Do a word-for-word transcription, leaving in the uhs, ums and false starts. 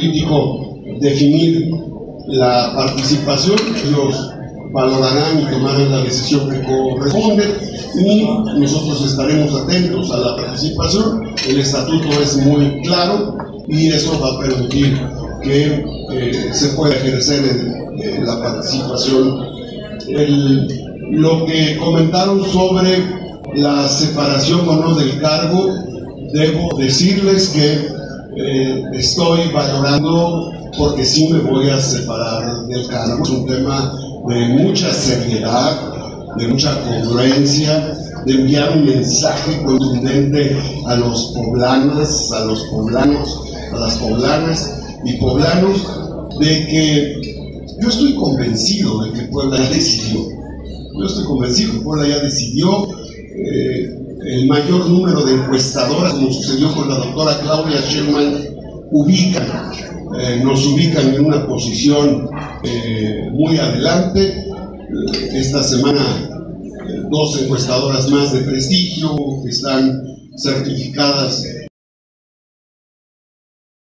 político definir la participación. Ellos valorarán y tomarán la decisión que corresponde y nosotros estaremos atentos a la participación. El estatuto es muy claro y eso va a permitir que eh, se pueda ejercer el, eh, la participación. El, lo que comentaron sobre la separación o no del cargo, debo decirles que eh, estoy valorando, porque sí me voy a separar del cargo. Es un tema de mucha seriedad, de mucha congruencia, de enviar un mensaje contundente a los poblanas, a los poblanos, a las poblanas y poblanos, de que yo estoy convencido de que Puebla ya decidió. Yo estoy convencido que Puebla ya decidió. Eh, el mayor número de encuestadoras, como sucedió con la doctora Claudia Sheinbaum, ubican, eh, nos ubican en una posición eh, muy adelante. Eh, esta semana eh, dos encuestadoras más de prestigio que están certificadas